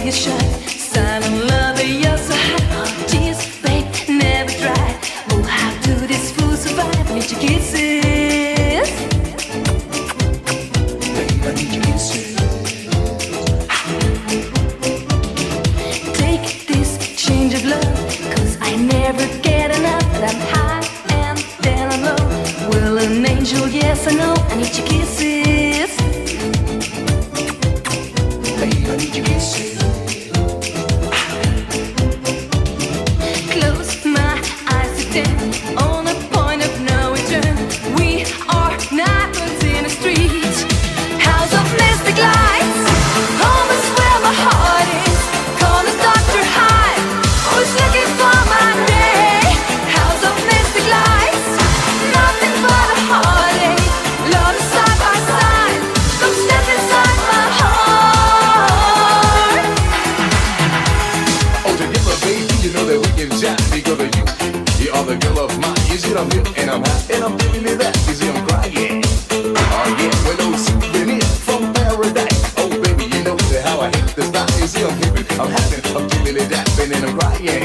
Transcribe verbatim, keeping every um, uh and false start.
you shut. Silent lover, you're so hot. Tears, babe, never dry. Oh, how do these fools survive? I need your kisses. Babe, I need your kisses. Take this change of love, cause I never get enough. But I'm high and then I'm low. Well, an angel, yes or no? I need your kisses. Babe, I need your kisses. Close my eyes again, on a point of no return. We are diamonds in the street. House of mystic lights, home is where my heart is. Call the doctor high, who's looking for my day? House of mystic lights, nothing but a heartache. Love is side by side, come step inside my heart. Oh, together, baby, you know that we can chat because of you. You are the girl of mine. You see, I'm here and I'm hot and I'm feeling it that. You see, I'm crying. Oh, yeah, well, those souvenirs from paradise. Oh, baby, you know that how I hate this night. You see, I'm here, I'm happy, I'm feeling it that, and I'm crying.